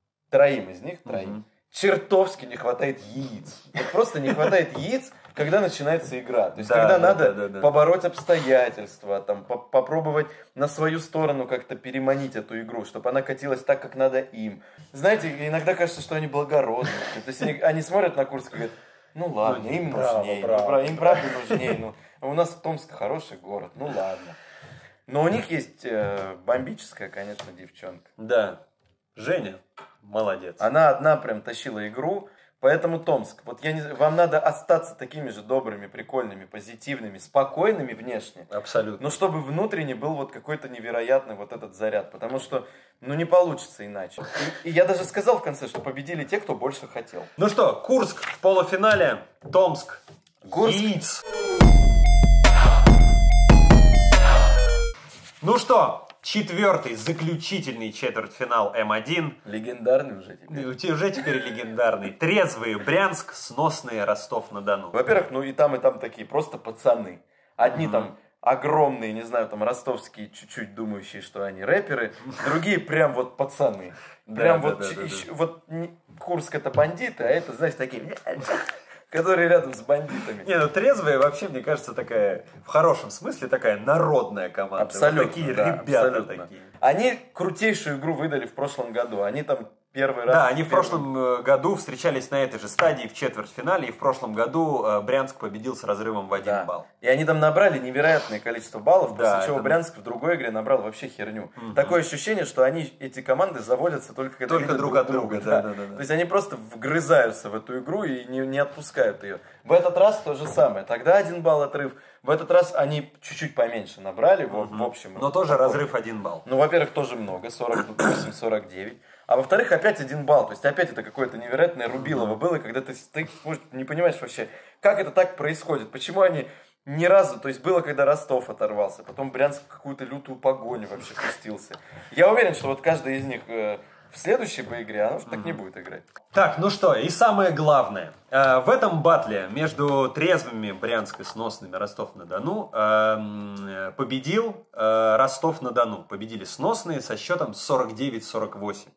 троим из них, троим, чертовски не хватает яиц. Вот просто не хватает яиц, когда начинается игра. То есть, да, когда да, надо да, да, да. побороть обстоятельства, там, по попробовать на свою сторону как-то переманить эту игру, чтобы она катилась так, как надо им. Знаете, иногда кажется, что они благородные. То есть, они, они смотрят на Курск и говорят, ну ладно, ну, им браво, нужнее, браво. им правда нужнее. Ну, у нас Томск хороший город, ну ладно. Но у них есть э, бомбическая, конечно, девчонка. Да, Женя. Молодец. Она одна прям тащила игру, поэтому Томск, вот я не, вам надо остаться такими же добрыми, прикольными, позитивными, спокойными внешне. Абсолютно. Но чтобы внутренне был вот какой-то невероятный вот этот заряд, потому что, ну не получится иначе. И, и я даже сказал в конце, что победили те, кто больше хотел. Ну что, Курск в полуфинале, Томск, Курск. Яиц. Ну что, четвертый, заключительный четвертьфинал эм один. Легендарный уже теперь. Уже теперь легендарный. Трезвые Брянск, сносные Ростов-на-Дону. Во-первых, ну и там, и там такие просто пацаны. Одни mm-hmm. там огромные, не знаю, там ростовские, чуть-чуть думающие, что они рэперы. Другие прям вот пацаны. Прям вот, вот Курск это бандиты, а это, знаешь, такие... которые рядом с бандитами. Не, ну трезвые вообще, мне кажется, такая, в хорошем смысле, такая народная команда. Абсолютно, вот такие да, ребята абсолютно. такие. Они крутейшую игру выдали в прошлом году. Они там первый раз... Да, они в прошлом году встречались на этой же стадии в четвертьфинале, и в прошлом году Брянск победил с разрывом в один да. балл. И они там набрали невероятное количество баллов, да, после чего это... Брянск в другой игре набрал вообще херню. Угу. Такое ощущение, что они, эти команды заводятся только когда Только друг от друга. друга. Да. Да, да, да, да. То есть они просто вгрызаются в эту игру и не, не отпускают ее. В этот раз то же самое. Тогда один балл отрыв. В этот раз они чуть-чуть поменьше набрали, угу. в, в общем. Но тоже такой. Разрыв один балл. Ну, во-первых, тоже много, сорок восемь сорок девять. А во-вторых, опять один балл. То есть опять это какое-то невероятное рубилово было, когда ты, ты не понимаешь вообще, как это так происходит. Почему они ни разу, то есть было, когда Ростов оторвался, потом Брянск в какую-то лютую погоню вообще пустился. Я уверен, что вот каждый из них э, в следующей по игре, она уже так не будет играть. Так, ну что, и самое главное. Э, в этом батле между трезвыми Брянск и сносными Ростов-на-Дону э, победил э, Ростов-на-Дону. Победили сносные со счетом сорок девять сорок восемь.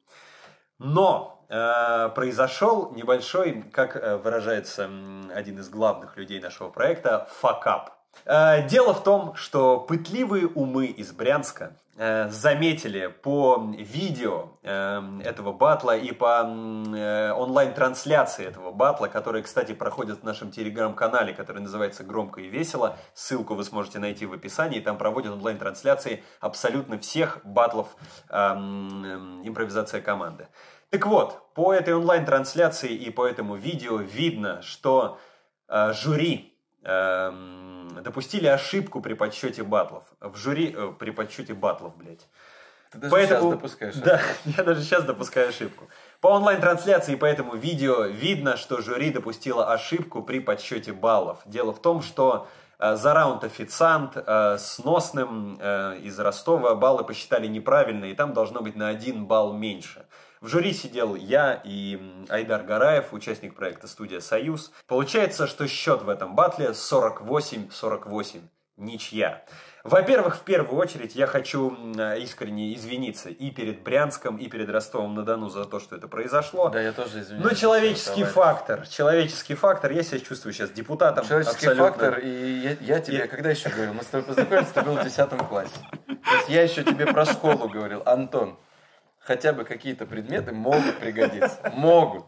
Но э, произошел небольшой, как выражается один из главных людей нашего проекта, факап. Э, дело в том, что пытливые умы из Брянска э, заметили по видео э, этого батла и по э, онлайн-трансляции этого батла, которые, кстати, проходят в нашем телеграм-канале, который называется «Громко и весело». Ссылку вы сможете найти в описании. Там проводят онлайн-трансляции абсолютно всех батлов э, э, импровизация команды. Так вот, по этой онлайн-трансляции и по этому видео видно, что э, жюри э, допустили ошибку при подсчете батлов. В жюри, э, при подсчете батлов, блядь. Ты даже Поэтому, сейчас допускаешь ошибку. Да, я даже сейчас допускаю ошибку. По онлайн-трансляции по этому видео видно, что жюри допустило ошибку при подсчете баллов. Дело в том, что э, за раунд официант э, сносным э, из Ростова баллы посчитали неправильно, и там должно быть на один балл меньше. В жюри сидел я и Айдар Гараев, участник проекта «Студия Союз». Получается, что счет в этом батле сорок восемь сорок восемь. Ничья. Во-первых, в первую очередь я хочу искренне извиниться и перед Брянском, и перед Ростовом-на-Дону за то, что это произошло. Да, я тоже извиняюсь. Но человеческий фактор, человеческий фактор, я себя чувствую сейчас депутатом. Человеческий абсолютно. фактор, и я, я тебе, и... когда еще говорил, мы с тобой познакомились, ты был в десятом классе. То есть я еще тебе про школу говорил, Антон, хотя бы какие-то предметы могут пригодиться. Могут.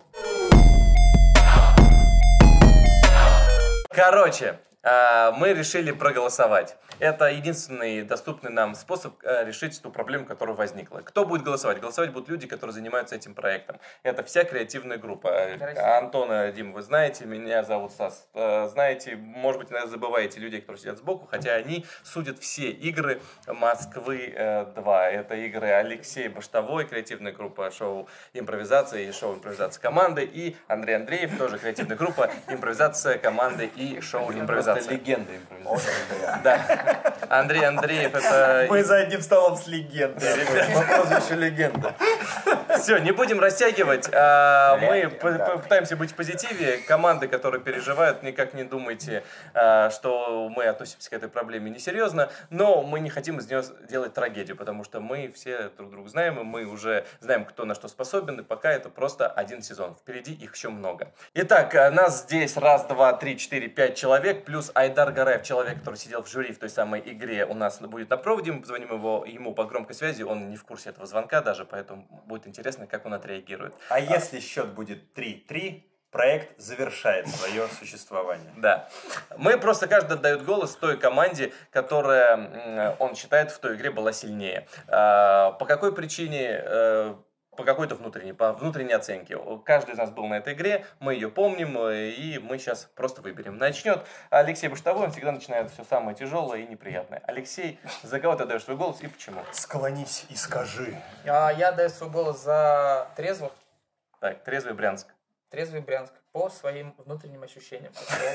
Короче, мы решили проголосовать. Это единственный доступный нам способ решить ту проблему, которая возникла. Кто будет голосовать? Голосовать будут люди, которые занимаются этим проектом. Это вся креативная группа. Красиво. Антона, Дим, вы знаете, меня зовут Стас. Знаете, может быть, иногда забываете людей, которые сидят сбоку, хотя они судят все игры Москвы два. Это игры Алексей Баштовой, креативная группа шоу «Импровизация» и шоу «Импровизация команды», и Андрей Андреев, тоже креативная группа «Импровизация команды» и шоу «Импровизация». Это легенда импровизации. Да. Андрей Андреев, это... Мы за одним столом с легендой. По прозвищу легенда. Все, не будем растягивать. Мы пытаемся быть в позитиве. Команды, которые переживают, никак не думайте, что мы относимся к этой проблеме несерьезно. Но мы не хотим из нее делать трагедию, потому что мы все друг друга знаем, и мы уже знаем, кто на что способен. И пока это просто один сезон. Впереди их еще много. Итак, нас здесь раз, два, три, четыре, пять человек, плюс Айдар Гараев, человек, который сидел в жюри в той самой игре, у нас будет на проводе. Мы позвоним его, ему по громкой связи, он не в курсе этого звонка даже, поэтому будет интересно, как он отреагирует. А, а если счет будет три-три, проект завершает свое существование. Да. Мы просто каждый отдает голос той команде, которая, он считает, в той игре была сильнее. По какой причине? По какой-то внутренней, по внутренней оценке. Каждый из нас был на этой игре, мы ее помним, и мы сейчас просто выберем. Начнет Алексей Баштовой, он всегда начинает все самое тяжелое и неприятное. Алексей, за кого ты отдаешь свой голос и почему? Склонись и скажи. А, я отдаю свой голос за трезвых. Так, трезвый Брянск. Трезвый Брянск. По своим внутренним ощущениям.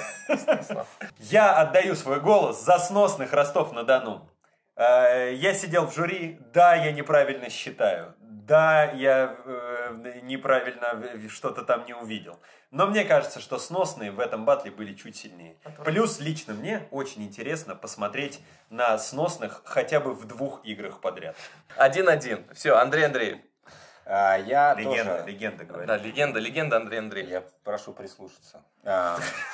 Я отдаю свой голос за сносных Ростов-на-Дону. Я сидел в жюри, да, я неправильно считаю. Да, я э, неправильно что-то там не увидел. Но мне кажется, что сносные в этом батле были чуть сильнее. Плюс лично мне очень интересно посмотреть на сносных хотя бы в двух играх подряд. Один-один. Все, Андрей Андреев. А, я легенда, тоже... легенда, говорит. Да, легенда, легенда Андрей Андреев. Я прошу прислушаться. А,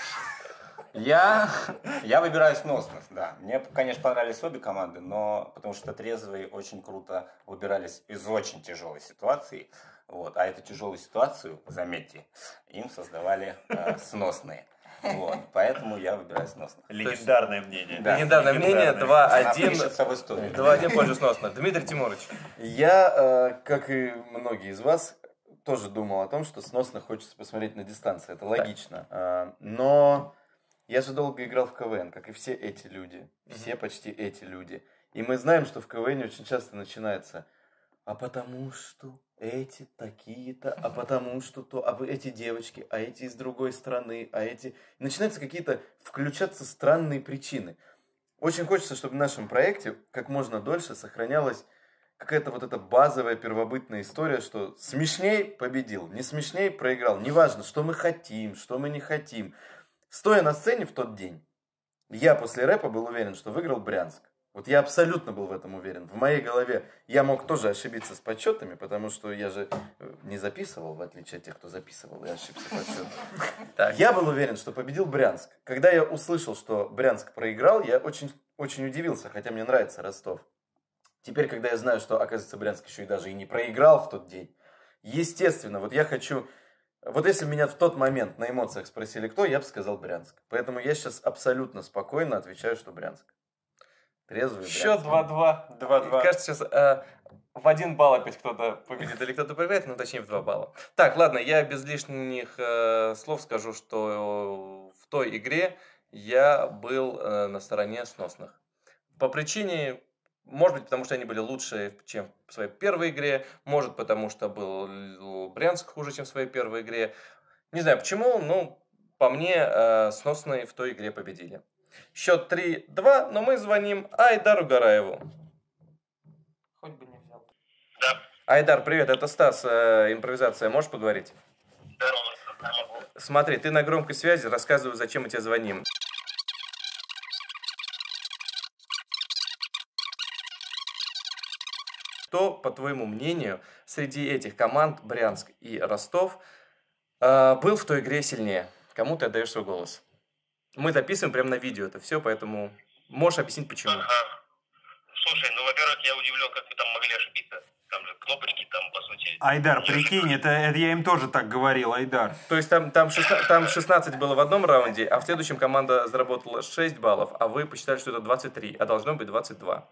я, я выбираю сносных, да. Мне, конечно, понравились обе команды, но потому что трезвые очень круто выбирались из очень тяжелой ситуации. Вот. А эту тяжелую ситуацию, заметьте, им создавали э, сносные. Вот. Поэтому я выбираю сносных. Легендарное мнение. Да. Легендарное мнение, два-один. Пишется в истории. два-один в пользу сносных. Дмитрий Тимурович. Я, э, как и многие из вас, тоже думал о том, что сносно хочется посмотреть на дистанции. Это логично. Э, но... Я же долго играл в КВН, как и все эти люди. Все mm-hmm. почти эти люди. И мы знаем, что в КВН очень часто начинается: а потому что эти такие-то, а потому что то, а эти девочки, а эти из другой страны, а эти... И начинаются какие-то включаться странные причины. Очень хочется, чтобы в нашем проекте как можно дольше сохранялась какая-то вот эта базовая первобытная история, что смешней победил, не смешней проиграл. Неважно, что мы хотим, что мы не хотим. Стоя на сцене в тот день, я после рэпа был уверен, что выиграл Брянск. Вот я абсолютно был в этом уверен. В моей голове я мог тоже ошибиться с подсчетами, потому что я же не записывал, в отличие от тех, кто записывал, я ошибся подсчетом. Я был уверен, что победил Брянск. Когда я услышал, что Брянск проиграл, я очень, очень удивился, хотя мне нравится Ростов. Теперь, когда я знаю, что, оказывается, Брянск еще и даже и не проиграл в тот день, естественно, вот я хочу... Вот если меня в тот момент на эмоциях спросили, кто, я бы сказал Брянск. Поэтому я сейчас абсолютно спокойно отвечаю, что Брянск. Трезвый Брянск. Счет два-два. два-два. Кажется, сейчас э, в один балл опять кто-то победит или кто-то проиграет, но точнее в два балла. Так, ладно, я без лишних э, слов скажу, что в той игре я был э, на стороне сносных. По причине Может быть, потому что они были лучше, чем в своей первой игре. Может, потому что был Брянск хуже, чем в своей первой игре. Не знаю почему, но по мне э, сносные в той игре победили. Счет три-два, но мы звоним Айдару Гараеву. Хоть бы не взял. Да. Айдар, привет, это Стас, э, импровизация, можешь поговорить? Здорово, да, могу. Смотри, ты на громкой связи, рассказываю, зачем мы тебе звоним. Кто, по твоему мнению, среди этих команд, Брянск и Ростов, э, был в той игре сильнее? Кому ты отдаешь свой голос? Мы записываем прямо на видео это все, поэтому можешь объяснить, почему. Ага. Слушай, ну, во-первых, я удивлен, как вы там могли ошибиться. Там же кнопочки, там, по сути... Айдар, прикинь, это, это я им тоже так говорил, Айдар. То есть там, там, шестнадцать, там шестнадцать было в одном раунде, а в следующем команда заработала шесть баллов, а вы посчитали, что это двадцать три, а должно быть двадцать два.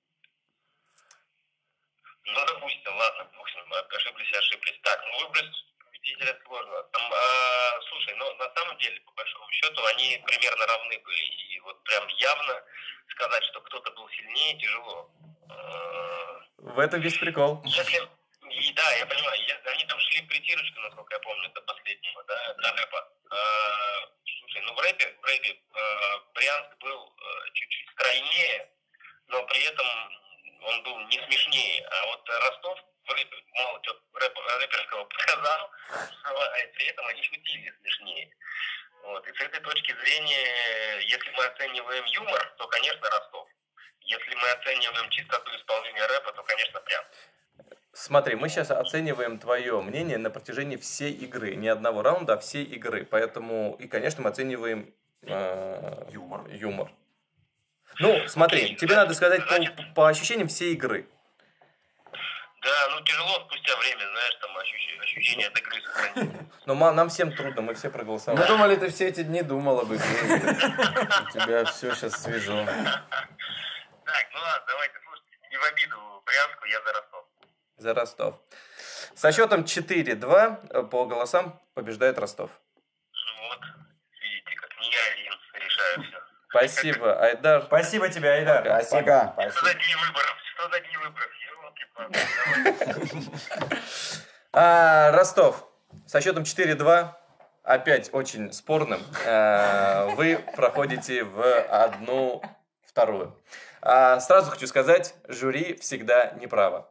Ну, допустим, ладно, бог с ним, ошиблись и ошиблись. Так, ну, выбрать победителя сложно. Там, а, слушай, ну, на самом деле, по большому счету, они примерно равны были. И вот прям явно сказать, что кто-то был сильнее, тяжело. В этом весь прикол. Если... И, да, я понимаю, я, они там шли притирочку, насколько я помню, до последнего, да, до рэпа. А, слушай, ну в рэпе, в рэпе а, Брянск был а, чуть-чуть стройнее, но при этом он был не смешнее. А вот Ростов в рэпе мало чего рэп, рэперского показал, а при этом они шутили смешнее. Вот. И с этой точки зрения, если мы оцениваем юмор, то, конечно, Ростов. Если мы оцениваем чистоту исполнения рэпа, то, конечно, Брянск. Смотри, мы сейчас оцениваем твое мнение на протяжении всей игры. Не одного раунда, а всей игры. Поэтому, и, конечно, мы оцениваем э, юмор. юмор. Ну, смотри, тебе надо сказать по, по ощущениям всей игры. Да, ну тяжело спустя время, знаешь, там ощущение, ощущение от игры сохранить. Но нам всем трудно, мы все проголосовали. Мы думали, ты все эти дни думал об игре. У тебя все сейчас свежо. Так, ну ладно, давайте, слушайте, не в обиду Брянску, я за Ростов. За Ростов. Со счетом четыре-два по голосам побеждает Ростов. Ну вот, видите, как не я один решаю все. Спасибо, Айдар. Спасибо тебе, Айдар. Спасибо. Что за дни выборов? Что за дни выборов? Елки-палки, А, Ростов. Со счетом четыре-два, опять очень спорным, э, вы проходите в одну вторую. А, сразу хочу сказать, жюри всегда неправо.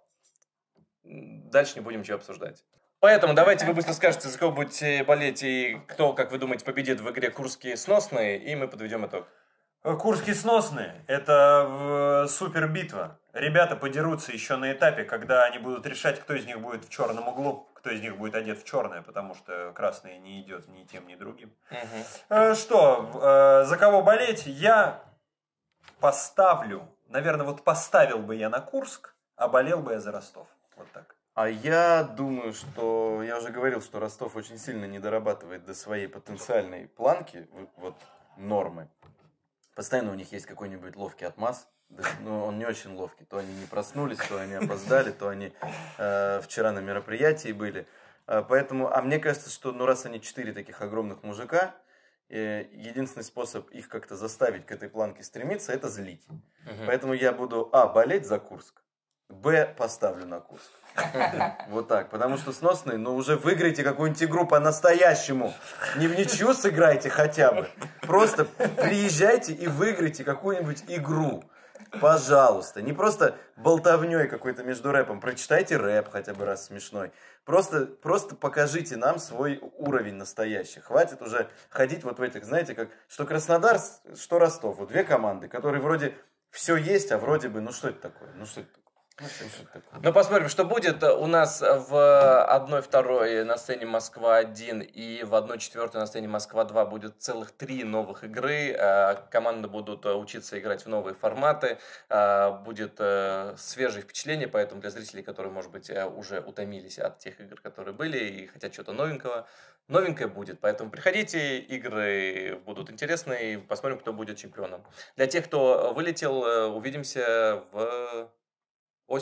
Дальше не будем ничего обсуждать. Поэтому давайте вы быстро скажете, за кого будете болеть и кто, как вы думаете, победит в игре Курские сносные, и мы подведем итог. Курские сносные – это супер битва. Ребята подерутся еще на этапе, когда они будут решать, кто из них будет в черном углу, кто из них будет одет в черное, потому что красный не идет ни тем, ни другим. Угу. Что, за кого болеть? Я поставлю, наверное, вот поставил бы я на Курск, а болел бы я за Ростов. Вот так. А я думаю, что я уже говорил, что Ростов очень сильно не дорабатывает до своей потенциальной планки, вот нормы. Постоянно у них есть какой-нибудь ловкий отмаз, но он не очень ловкий. То они не проснулись, то они опоздали, то они э, вчера на мероприятии были. Э, поэтому, а мне кажется, что ну раз они четыре таких огромных мужика, э, единственный способ их как-то заставить к этой планке стремиться, это злить. Угу. Поэтому я буду, а, болеть за Курск, б, поставлю на Курск. Вот так, потому что сносные, ну уже выиграйте какую-нибудь игру по-настоящему. Не в ничью сыграйте хотя бы. Просто приезжайте и выиграйте какую-нибудь игру. Пожалуйста. Не просто болтовней какой-то между рэпом. Прочитайте рэп хотя бы раз смешной. Просто, просто покажите нам свой уровень настоящий. Хватит уже ходить вот в этих, знаете, как что Краснодар, что Ростов. Вот две команды, которые вроде все есть, а вроде бы, ну что это такое? Ну что это такое? Ну, посмотрим, что будет. У нас в одной второй на сцене Москва один и в одной четвертой на сцене Москва два будет целых три новых игры. Команды будут учиться играть в новые форматы. Будет свежие впечатления, поэтому для зрителей, которые, может быть, уже утомились от тех игр, которые были и хотят чего-то новенького, новенькое будет. Поэтому приходите, игры будут интересные, посмотрим, кто будет чемпионом. Для тех, кто вылетел, увидимся в... осенью.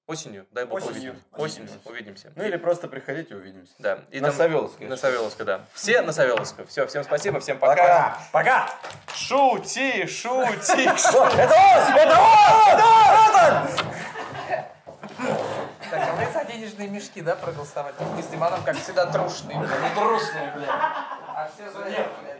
Осенью, дай бог, Осенью. увидимся. Осенью увидимся. Ну или просто приходите, увидимся. Да. И На там- Савеловской. На Савеловской, да. Все на Савеловской. Все, всем спасибо, всем пока. Пока! Пока! Шути, шути, Это ось! Это ось! Так, а вы за денежные мешки, да, проголосовать? Мы с Диманом, как всегда, трушные. Трушные, бля. А все за это, бля.